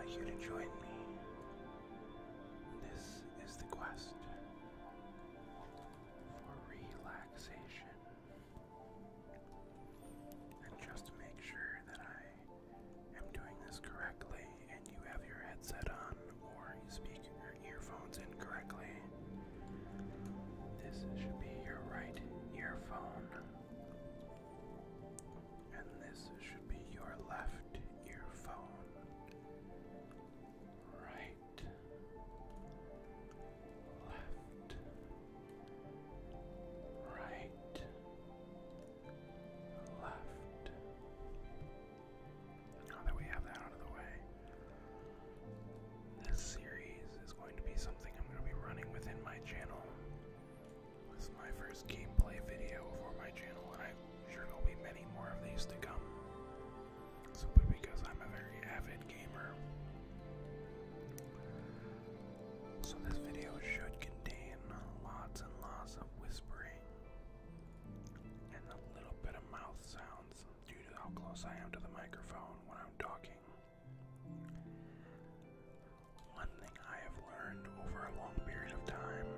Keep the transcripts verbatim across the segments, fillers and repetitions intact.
like you to join me. This is the quest for relaxation. And just to make sure that I am doing this correctly and you have your headset on or you speak your earphones in correctly, this should be your right earphone. And this should be your left earphone. Right, left, right, left. Now that we have that out of the way, this series is going to be something I'm going to be running within my channel. This is my first gameplay video for my channel, and I'm sure there'll be many more of these to come. Simply because I'm a very avid gamer. So this video should contain lots and lots of whispering and a little bit of mouth sounds due to how close I am to the microphone when I'm talking. One thing I have learned over a long period of time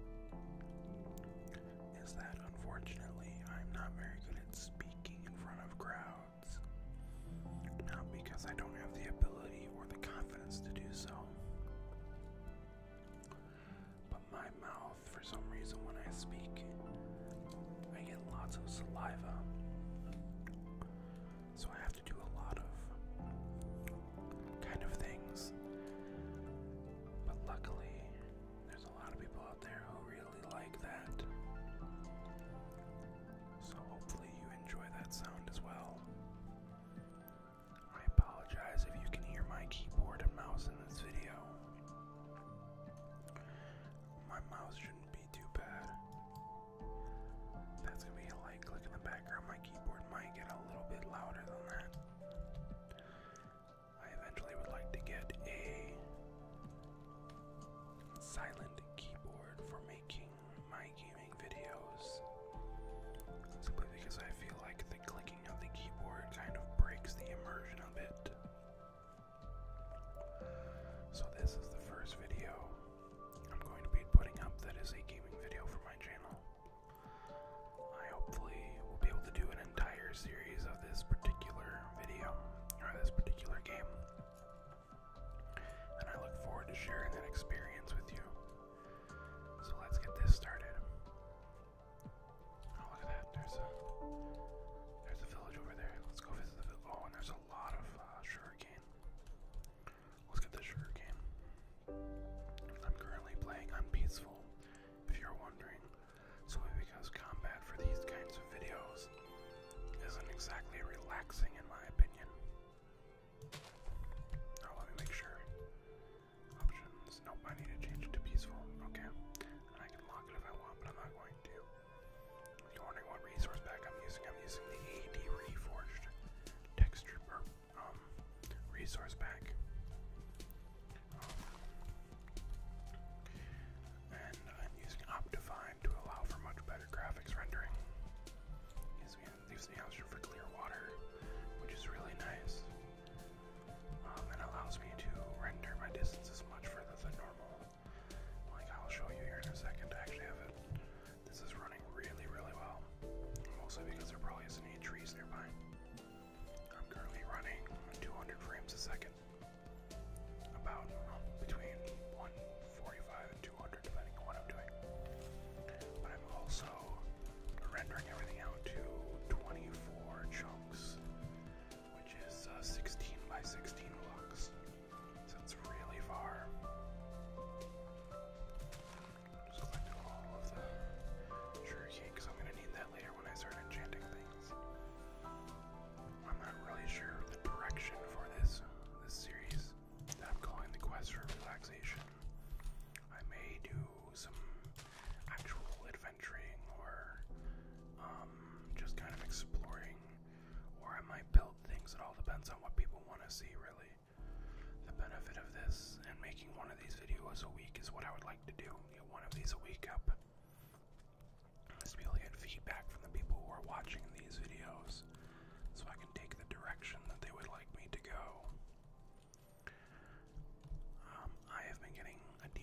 is that unfortunately I'm not very good at speaking in front of crowds. Not because I don't have the ability or the confidence to do so, but my mouth, for some reason, when I speak, I get lots of saliva. So I have to do a lot of kind of things. But luckily, there's a lot of people out there who really like that. So hopefully you enjoy that sound as well. I apologize if you can hear my keyboard and mouse in this video. My mouse shouldn't be too bad. That's gonna be a light click in the background. My keyboard might get a little bit louder than that. I eventually would like to get a silent keyboard for making my gaming videos. Simply because I feel like the clicking of the keyboard kind of breaks the immersion a bit. So this is the first video I'm going to be putting up that is a gaming video for my channel. I hopefully will be able to do an entire series of this particular video, or this particular game. And I look forward to sharing that experience with you. So let's get this started. Oh, look at that. There's a there's a village over there. Let's go visit the village. Oh, and there's a lot of uh, sugarcane. Let's get the sugarcane. I'm currently playing on peaceful, if you're wondering. So because combat for these kinds of videos isn't exactly relaxing in my opinion. Oh, let me make sure. Options. Nope, I need to change it to peaceful. Okay. And I can lock it if I want, but I'm not going to. If you're wondering what resource pack I'm using, I'm using the A D Reforged texture or um resource pack. Um, and I'm using Optifine to allow for much better graphics rendering. Gives me, leaves me option for clear water, which is really nice. Um, and allows me to render my distances much further than normal. Like I'll show you here in a second. I actually have it. This is running really, really well. Mostly because there probably isn't any trees nearby. I'm currently running two hundred frames a second. About um, between one forty-five and two hundred depending on what I'm doing. But I'm also rendering everything out to twenty-four chunks, which is uh, sixteen by sixteen blocks. So it's really far. Just collected all of the sugarcane because I'm going to need that later when I start enchanting things. I'm not really sure the direction for this this series that I'm calling the Quest for Relaxation. I may do some actual adventuring or um, just kind of exploring, or I might build things. It all depends on what people want to see, really. The benefit of this and making one of these videos a week is what I would like to do. Get one of these a week up. Just be able to get feedback from the people who are watching these videos so I can take the direction that they would like me to go.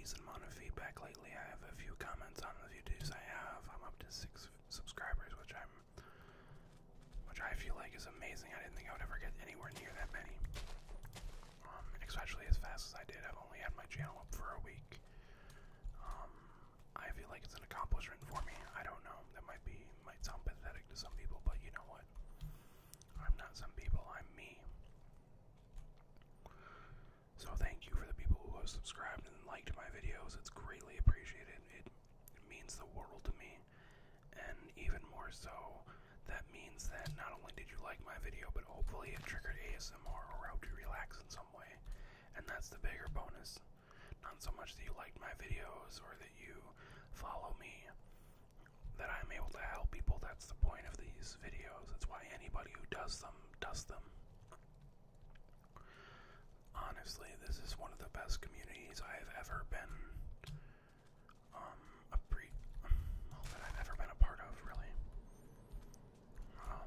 decent amount of feedback lately. I have a few comments on the videos I have. I'm up to six subscribers, which I'm, which I feel like is amazing. I didn't think I would ever get anywhere near that many, um, especially as fast as I did. I've only had my channel up for a week. Um, I feel like it's an accomplishment for me. I don't know. That might be might sound pathetic to some people, but you know what? I'm not some people. I'm me. So thank you for the people who have subscribed and liked my videos. It's greatly appreciated. It, it means the world to me. And even more so, that means that not only did you like my video, but hopefully it triggered A S M R or helped you relax in some way. And that's the bigger bonus. Not so much that you liked my videos or that you follow me, that I'm able to help people. That's the point of these videos. That's why anybody who does them, does them. Honestly, this is one of the best communities I have ever been, um, a pre- well, that I've ever been a part of, really. Um,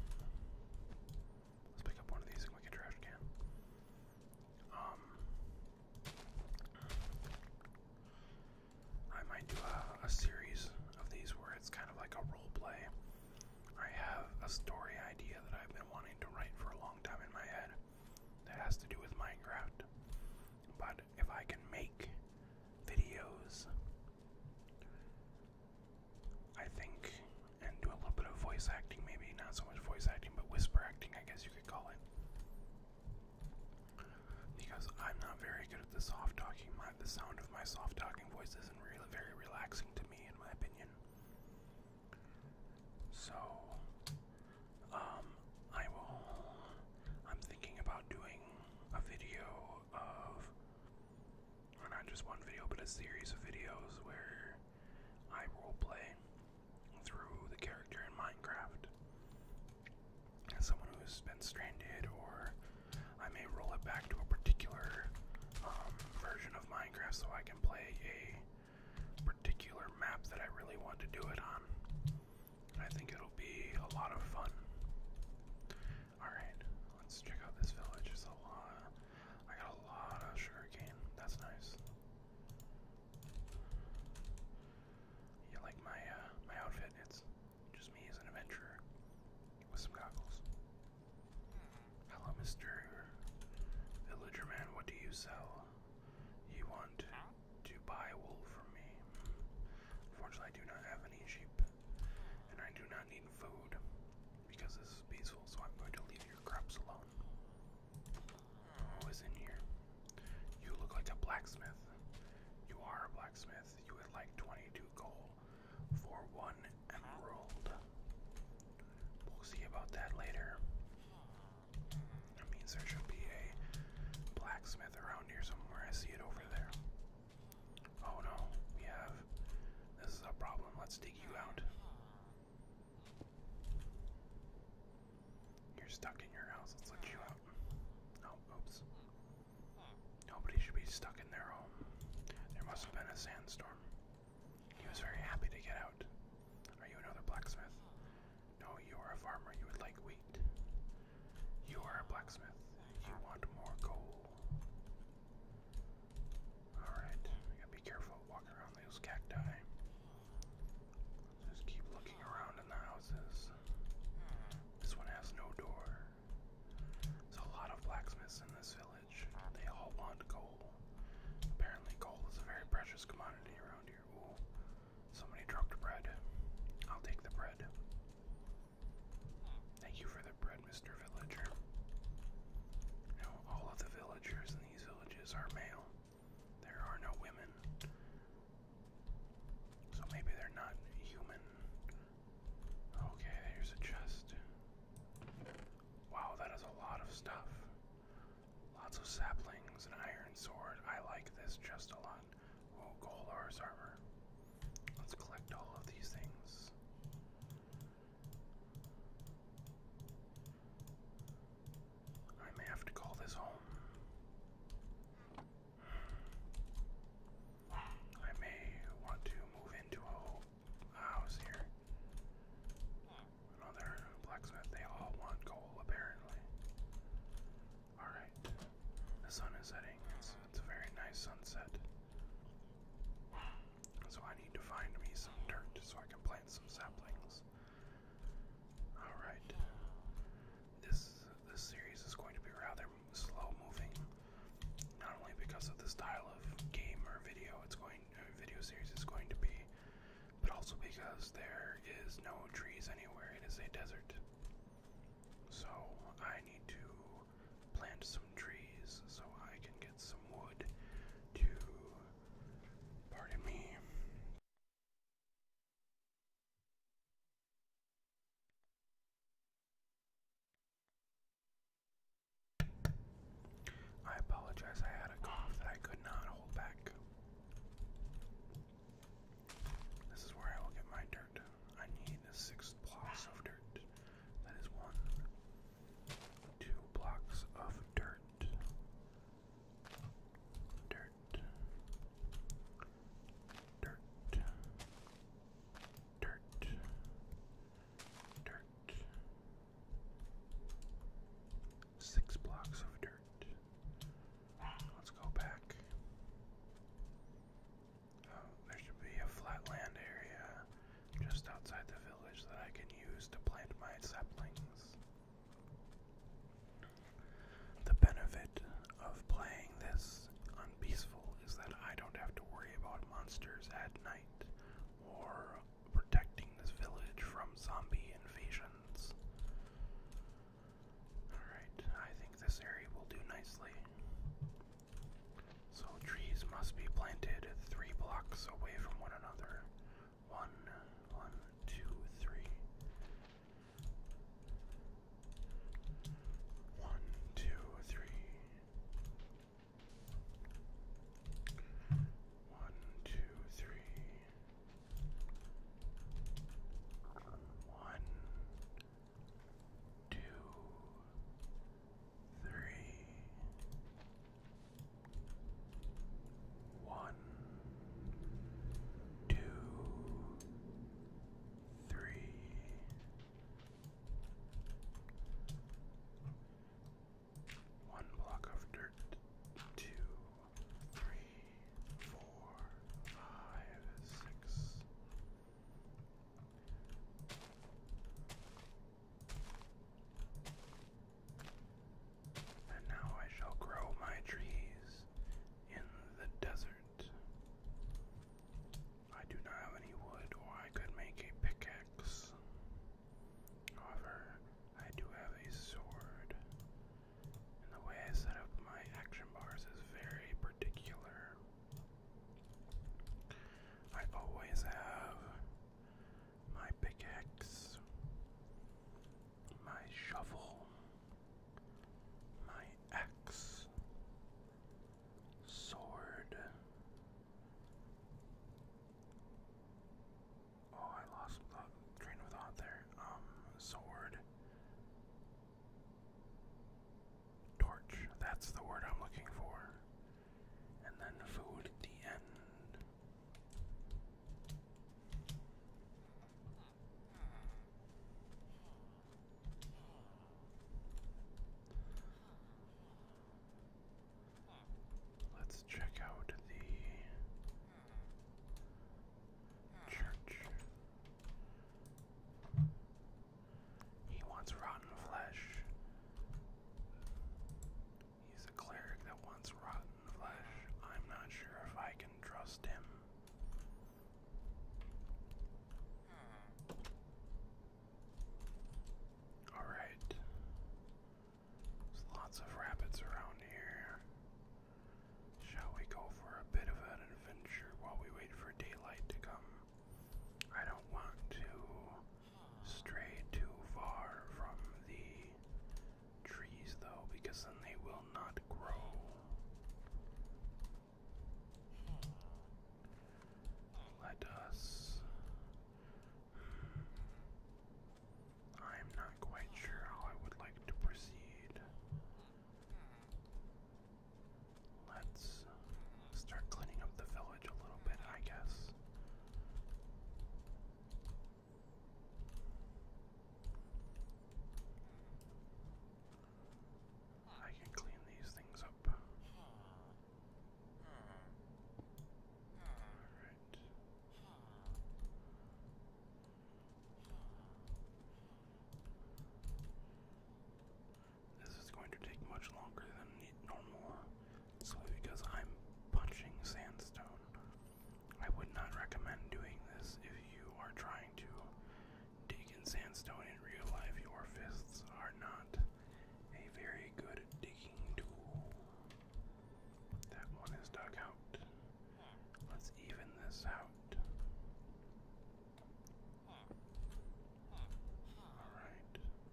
let's pick up one of these and we can trash can. Um, I might do a, a series of these where it's kind of like a role play. I have a story idea that I've been wanting to write for a long time in my head that has to do with Minecraft. But if I can make videos, I think, and do a little bit of voice acting, maybe not so much voice acting, but whisper acting, I guess you could call it. Because I'm not very good at the soft talking. My, the sound of my soft talking voice isn't really very relaxing to me, in my opinion. So, um, I will, I'm thinking about doing a video of, or not just one video, but a series of videos where I roleplay through the character in Minecraft as someone who's been stranded, or I may roll it back to a particular um, version of Minecraft so I can play a particular map that I really want to do it on. I think it'll be a lot of fun. Alright, let's check out this village. There's a lot. I got a lot of sugarcane. That's nice. You like my uh, my outfit? It's just me as an adventurer with some goggles. Hello, Mister Villager Man. What do you sell? You want to buy wool from me? Unfortunately, I do not have any sheep, and I do not need food because this is peaceful. So I'm going to leave your crops alone. Who is in here? You look like a blacksmith. You are a blacksmith. You would like twenty-two gold for one emerald. We'll see about that later. That means there should be a blacksmith around here somewhere. I see it over there. Oh no, we have... This is a problem. Let's dig you out. You're stuck in your house. Let's let you out. Oh, oops. Nobody should be stuck in their home. There must have been a sandstorm. He was very happy to get out. Are you another blacksmith? No, you are a farmer. You would like wheat. You are a blacksmith. You want more coal. Alright, you gotta be careful walking around those cacti. Just keep looking around in the houses. This one has no door. There's a lot of blacksmiths in this village. They all want coal. Apparently coal is a very precious commodity around here. Ooh, somebody dropped bread. I'll take the bread. Thank you for the bread, Mister Villager. Now, all of the villagers in these villages are male. There are no women. So maybe they're not human. Okay, here's a chest. Wow, that is a lot of stuff. Lots of saplings, an iron sword. I like this chest a lot. Oh, gold ores armor. Let's collect all of these things. I may have to call this home. I may want to move into a house here. Another blacksmith. They all want coal, apparently. Alright. The sun is setting. It's, it's a very nice sunset. saplings. The benefit of playing this on peaceful is that I don't have to worry about monsters at night or protecting this village from zombie invasions. Alright, I think this area will do nicely. So trees must be planted three blocks away from one another. One, one, two, three. One, two, three. One, two, three. One, two, three. One, two, three. One block of dirt. Two, three, four, five, six. And now I shall grow my trees in the desert. I do not have any wood, or I could make a pickaxe. However, I do have a sword. And the way I set up my action bars is very particular. I always have my pickaxe, my shovel, my axe, sword. Oh, I lost the train of thought there. Um, sword. Torch. That's the word I'm looking for. And then food at the end. Let's check out the church. He wants rotten flesh. He's a cleric that wants rotten flesh. I'm not sure if I can trust him. Alright. There's lots of rabbits around here. Shall we go for a bit of an adventure while we wait for daylight to come? I don't want to stray too far from the trees though, because then they will not grow. Let us... I'm not quite sure how I would like to proceed. Let's start cleaning up the village a little bit, I guess. I can clean these things up. Alright. This is going to take much longer than normal, simply because I'm punching sandstone. I would not recommend doing this if you are trying to dig in sandstone in real life. Your fists are not a very good digging tool. That one is dug out. Let's even this out. Alright.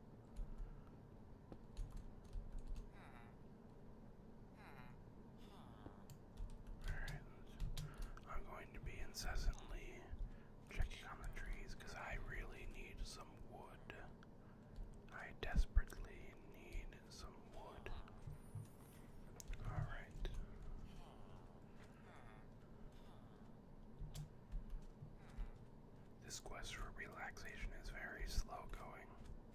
Alright. I'm going to be incessantly checking on the trees because I really need some wood. I desperately need some wood. Alright. This quest for relaxation is very slow going.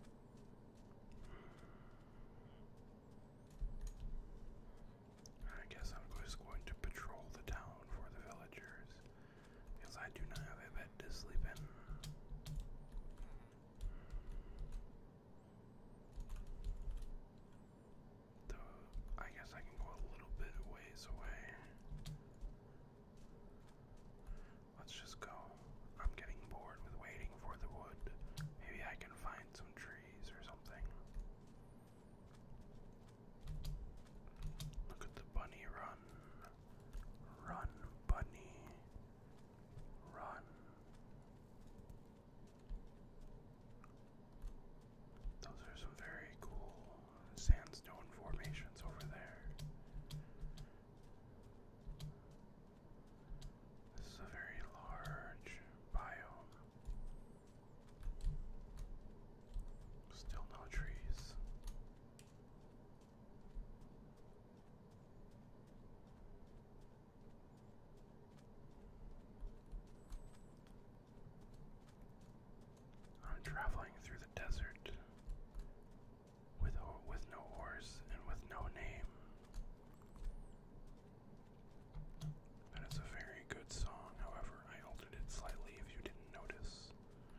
I guess I'm just going to patrol the town for the villagers, because I do not have a bed to sleep in. We're traveling through the desert with with no horse and with no name. That is a very good song, however, I altered it slightly if you didn't notice.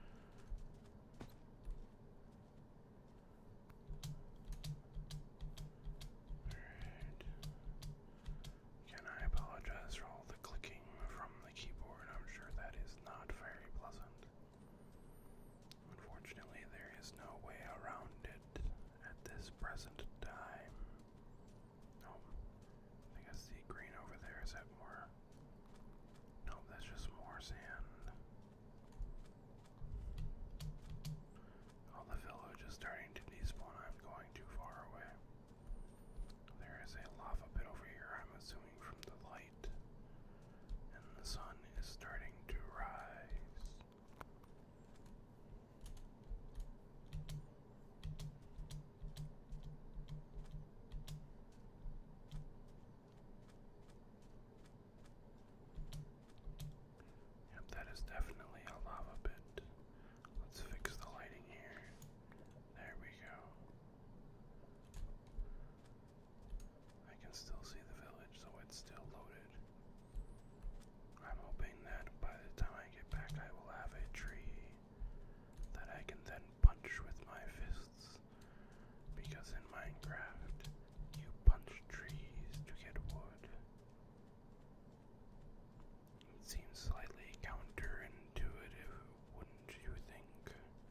Alright. Again, I apologize for all the clicking from the keyboard. I'm sure that is not very pleasant. Unfortunately, there is no way around it at this present time. No, I think I see green over there. Is that more? No, that's just more sand. All the village is starting to despawn. I'm going too far away. There is a lava pit over here, I'm assuming from the light. And the sun is starting to rise. Yep, that is definitely a lava pit. Let's fix the lighting here. There we go. I can still see the village, so it's still loaded. I'm hoping that by the time I get back I will have a tree that I can then punch with my fists. Because in Minecraft, you punch trees to get wood. It seems slightly counterintuitive, wouldn't you think?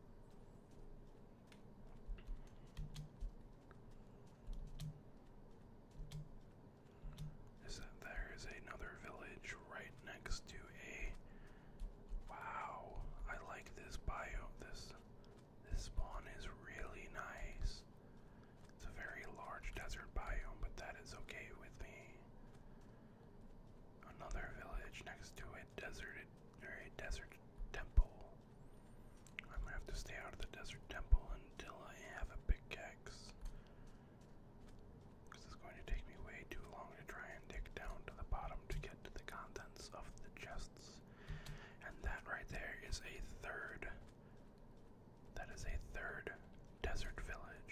Is that there is another village right next to a... Wow, I like this biome. This, this spawn is really nice. It's a very large desert biome, but that is okay with me. Another village next to a deserted, or a desert temple. I'm gonna have to stay out of the desert temple until I have a pickaxe. Because it's going to take me way too long to try and dig down to the bottom to get to the contents of the chests. And that right there is a third. That is a third desert village.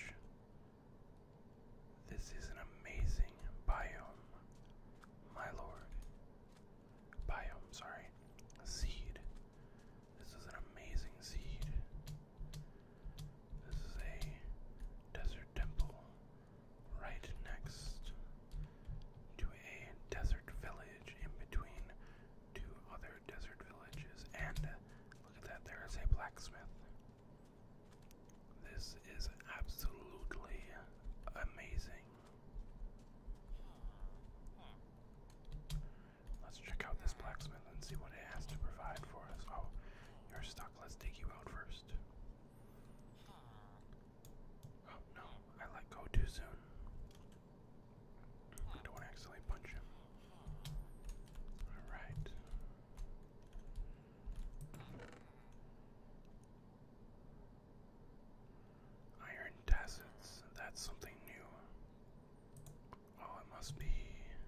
This is an amazing biome, my lord. Biome, sorry. Seed. This is an amazing seed. This is a desert temple right next to a desert village in between two other desert villages. And uh, look at that, there is a blacksmith. This is absolutely amazing. Let's check out this blacksmith and see what it has to provide for us. Oh, you're stuck. Let's take you out first. Oh no, I let go too soon. I don't want to accidentally punch him. Alright. Iron tassets. That's something new. Oh, it must be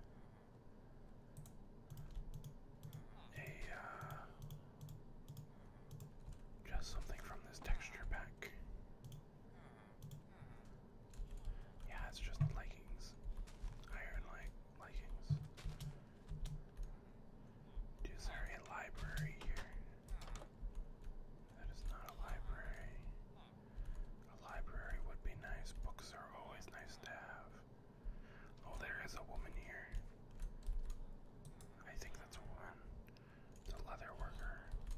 a, uh, just something from this texture pack. Yeah, it's just leggings. Iron like leggings. Is there a library here? That is not a library. A library would be nice. Books are always nice to have. Oh, there is a woman here. I think that's a woman. It's a leather worker.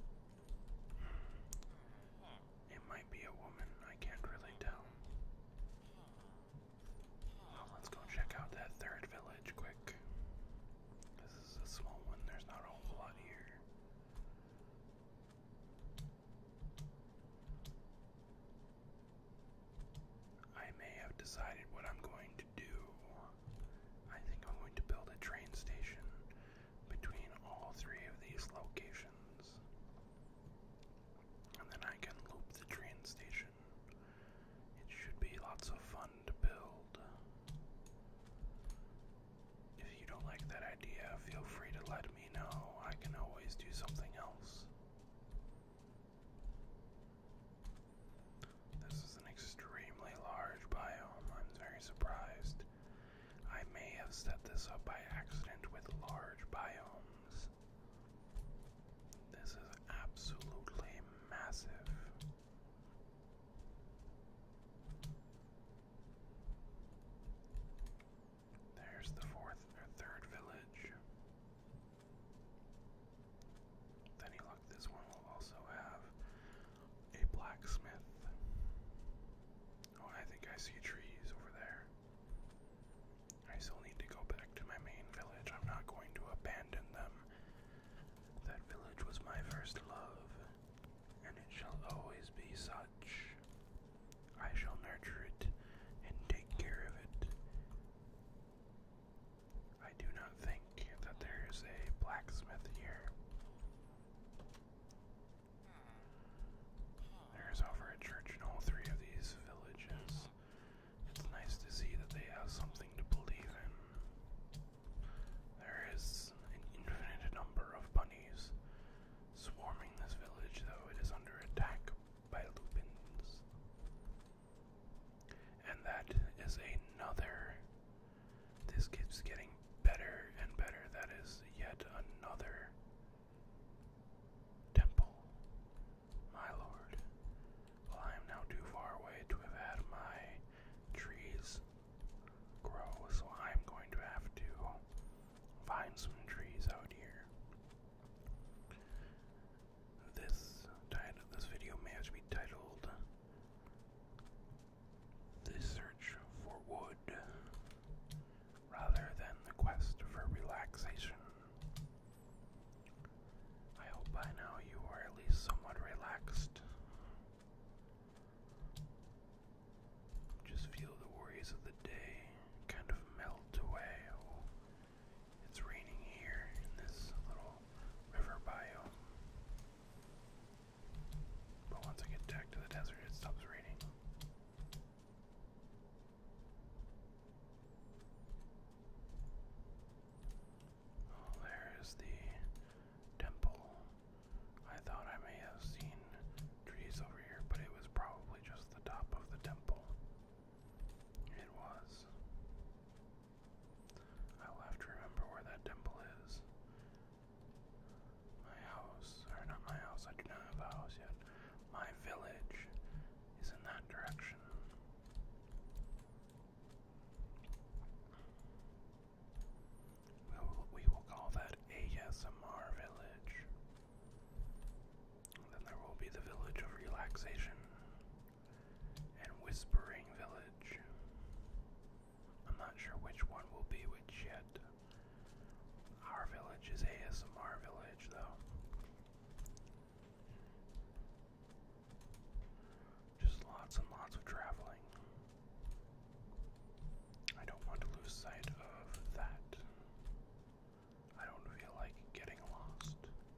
It might be a woman. I can't really tell. Well, let's go check out that third village quick. This is a small one. There's not a whole lot here. I may have decided what I'm going to do. I think I'm going to build a train station between all three of these locations. And then I can loop the train station. It should be lots of fun to build. If you don't like that idea, feel free to let me know. I can always do something else. this up by accident with large biomes. This is absolutely massive. There's the fourth or third village. Then you look, this one will also have a blacksmith. Oh, I think I see trees over there. I still need to go back to my main village. I'm not going to abandon them. That village was my first love, and it shall always be such. I shall nurture it and take care of it. I do not think that there is a blacksmith here. There's over a church in all three of these villages. It's nice to see that they have something to believe in. There is an infinite number of bunnies swarming this village, though it is under attack by lupins. And that is another. This keeps getting better and better. That is yet another temple. My lord. Well, I am now too far away to have had my trees grow, so I'm going to have to find some trees out here. This title, this video may have to be titled "The Search for Wood" rather than "The Quest for Relaxation." I hope by now you are at least somewhat relaxed. Just feel the worries of the day kind of melt away. Oh, it's raining here in this little river biome. But once I get back to the desert, it stops raining. Oh, there is the temple. I thought I may have seen trees over here, but it was probably just the top of the temple. It was. I will have to remember where that temple is. My house, or not my house, I do not have a house yet. My village is in that direction. We will, we will call that A S M R village. And then there will be the village of Relaxation and Whispering Village. I'm not sure which one will be which yet. Our village is A S M R village, though. Just lots and lots of traveling. I don't want to lose sight of that. I don't feel like getting lost.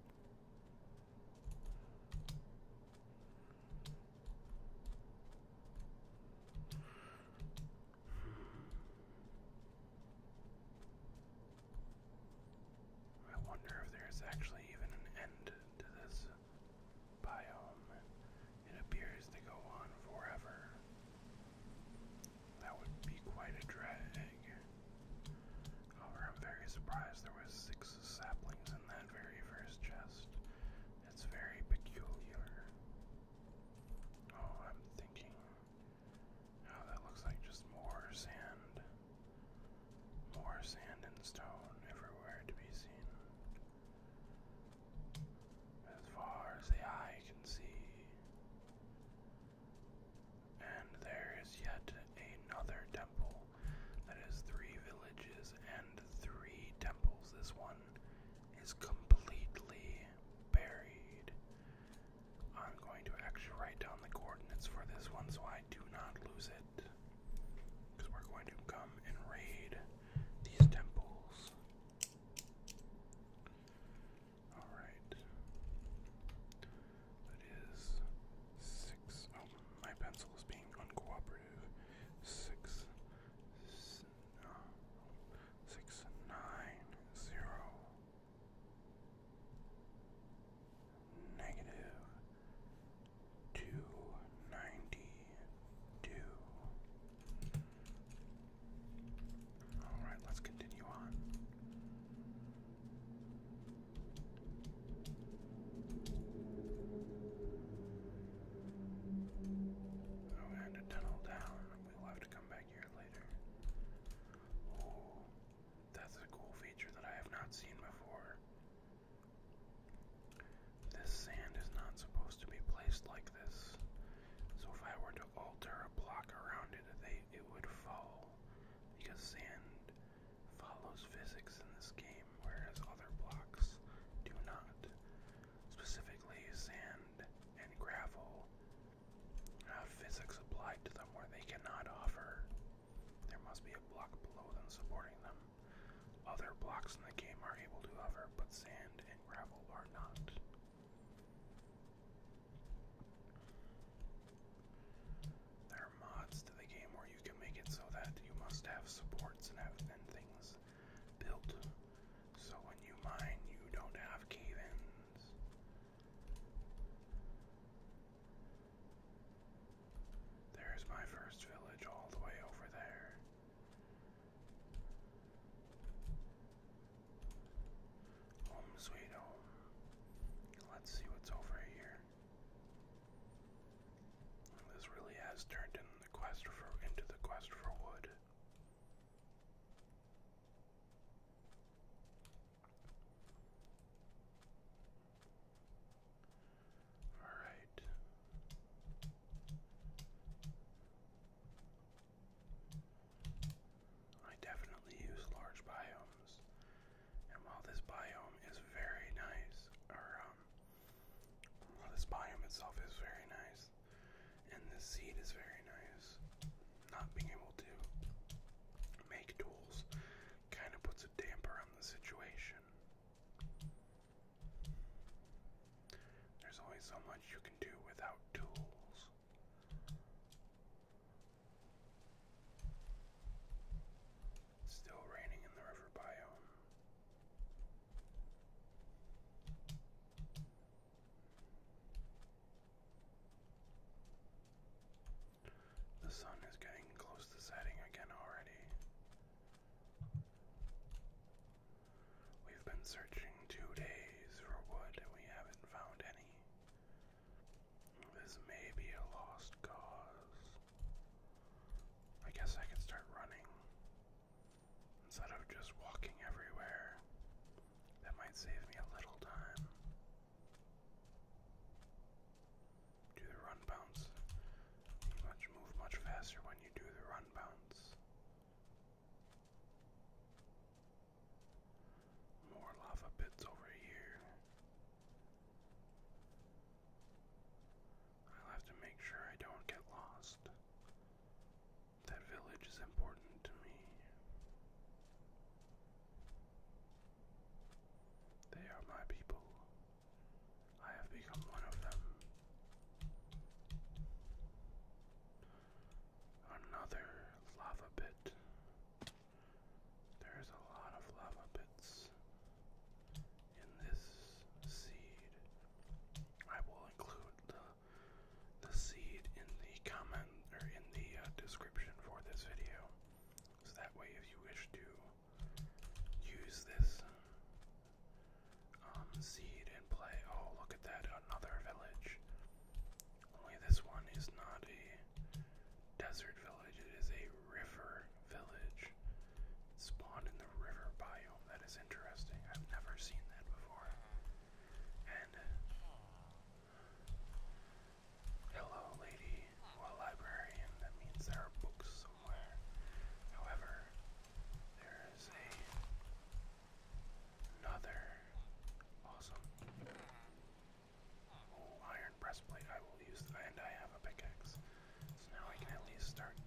I wonder if there's actually even an end to this biome. It appears to go on forever. That would be quite a drag. However, I'm very surprised there was six saplings in that very first chest. It's very peculiar. Oh, I'm thinking, oh, that looks like just more sand. More sand and stone everywhere to be seen. As far as the eye can see. And there is yet another temple that is three villages and three temples sand follows physics in this game, whereas other blocks do not. Specifically, sand and gravel have physics applied to them where they cannot hover. There must be a block below them supporting them. Other blocks in the game are able to hover, but sand and gravel are not. There are mods to the game where you can make it so that you must have supports and, have, and things built. So when you mine, you don't have cave-ins. There's my first village all the way over there. Home sweet home. Let's see what's over here. This really has turned in the quest for, into the quest for wood. Alright. I definitely use large biomes. And while this biome is very nice, or um, while this biome itself is very nice, and this seed is very nice, not being able to make tools kind of puts a damper on the situation. There's only so much you can do without tools. It's still raining in the river biome. The sun is getting close to setting again already. We've been searching two days for wood and we haven't found any. This may be a lost cause. I guess I could start running instead of just walking everywhere. That might save me a little time. Do the run bounce. You much move much faster when you do the run bounce. More lava pits over here. I'll have to make sure I don't get lost. That village is important to me. They are my people. I have become one of them. Another lava pit. There's a lot of lava pits in this seed. I will include the the seed in the comment or in the uh, description for this video, so that way if you wish to use this um, seed and play. Oh, look at that, another village. Only this one is not a desert village, it is a river village. It spawned in the river biome. That is interesting. I've never seen that before. And hello, lady. Well, librarian. That means there are books somewhere. However, there is a another awesome. Oh, iron breastplate. I will use, and I have a pickaxe. So now I can at least start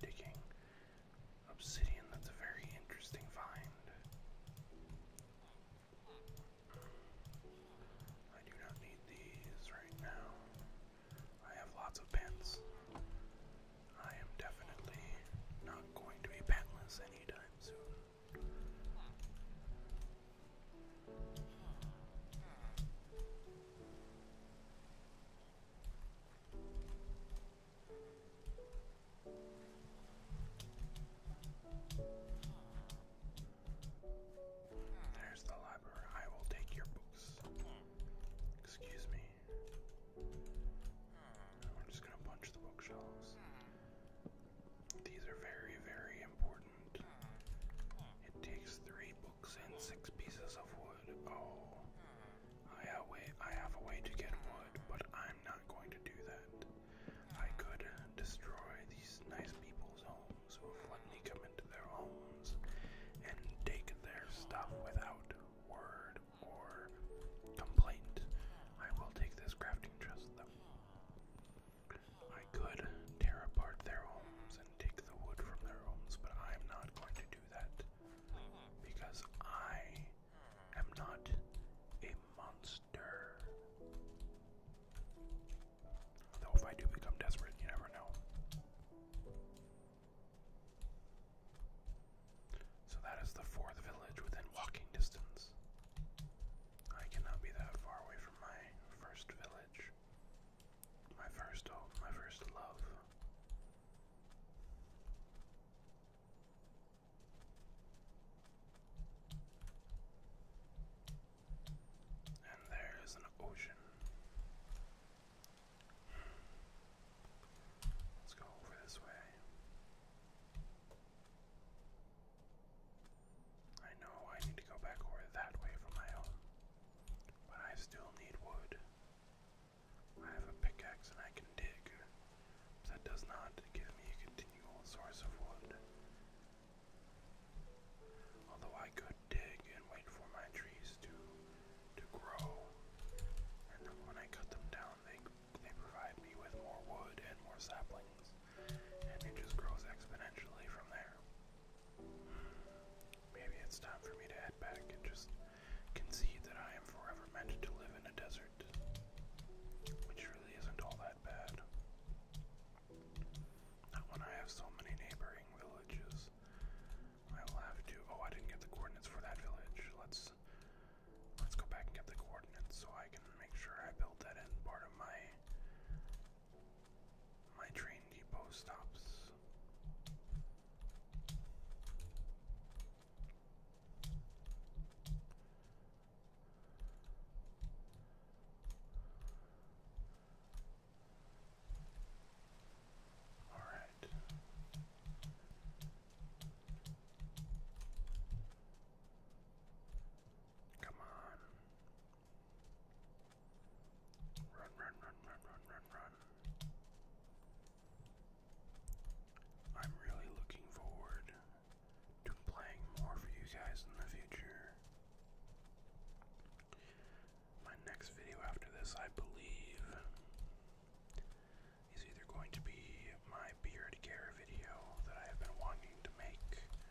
more saplings, and it just grows exponentially from there. Maybe it's time for me to head back and just concede that I am forever meant to live in a desert, which really isn't all that bad. Not when I have so many neighboring villages. I will have to. Oh, I didn't get the coordinates for that village. Let's let's go back and get the coordinates so I can make sure I build that in part of my my train depot stops. All right. Come on. Run, run, run, run, run, run, run. I'm really looking forward to playing more for you guys in the future. My next video after this, I believe, is either going to be my beard care video that I have been wanting to make,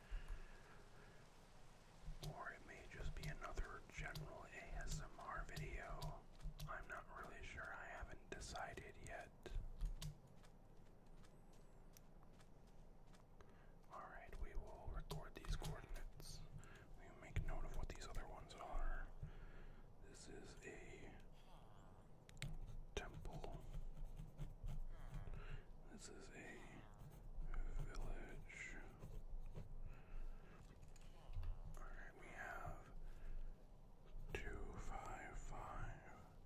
or it may just be another general A S M R video. I'm not really sure. I haven't decided yet. Alright, we will record these coordinates. We will make note of what these other ones are. This is a temple. This is a village. Alright, we have two, five, five,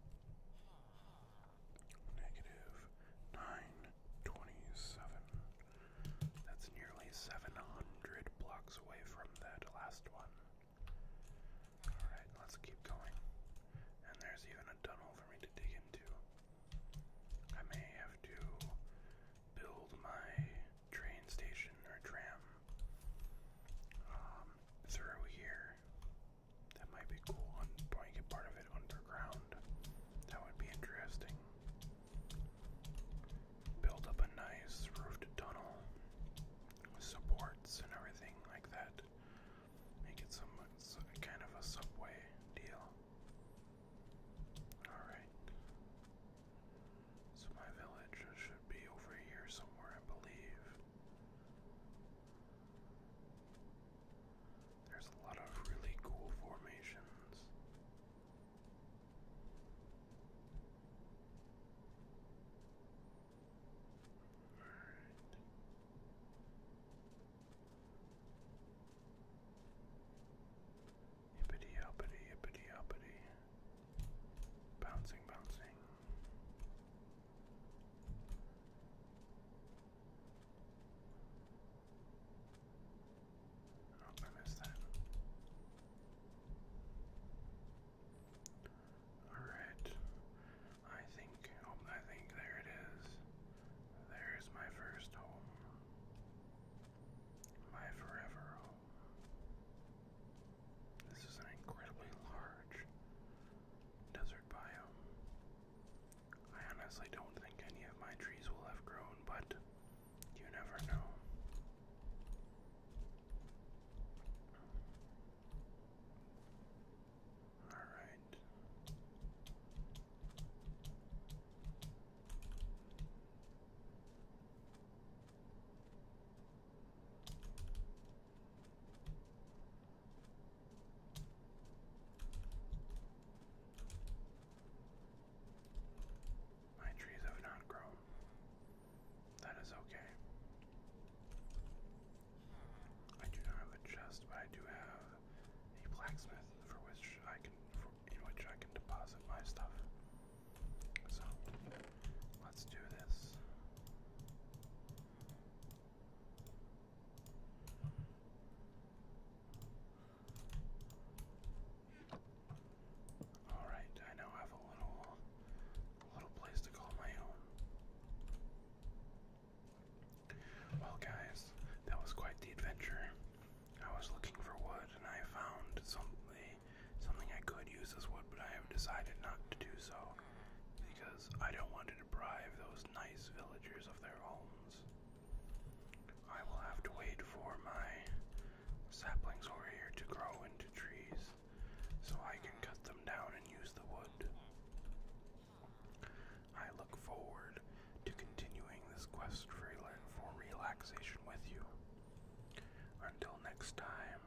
negative nine, twenty-seven. That's nearly seven hundred blocks away from that last one. Alright, let's keep going. And there's even a tunnel for me to dig into. I may have to build my train station or tram um, through here. That might be cool. I'm probably get part of it underground. That would be interesting. Build up a nice roofed tunnel with supports and everything like that. Make it some, some kind of a subway deal. Alright. So my village should be over here somewhere, I believe. There's a lot of really cool formations. Alright. Yippity uppity, yippity uppity. Bouncing, bouncing. Oh, I missed that. Alright. I think, oh, I think there it is. There's my first home. My forever home. This is an incredibly large desert biome. I honestly don't think any of my trees will have grown, but you never know. Alright. My trees have not grown. That is okay. I do not have a chest, but I do have a blacksmith for which I can, for, in which I can deposit my stuff. So, let's do this. Alright, I now have a little, a little place to call my own. Well, guys, that was quite the adventure. I was looking for wood, and I found something, something I could use as wood, but I have decided not to do so because I don't want it to deprive those nice villagers of their homes. I will have to wait for my saplings over here to grow into trees so I can cut them down and use the wood. I look forward to continuing this quest for, rela for relaxation with you. Until next time,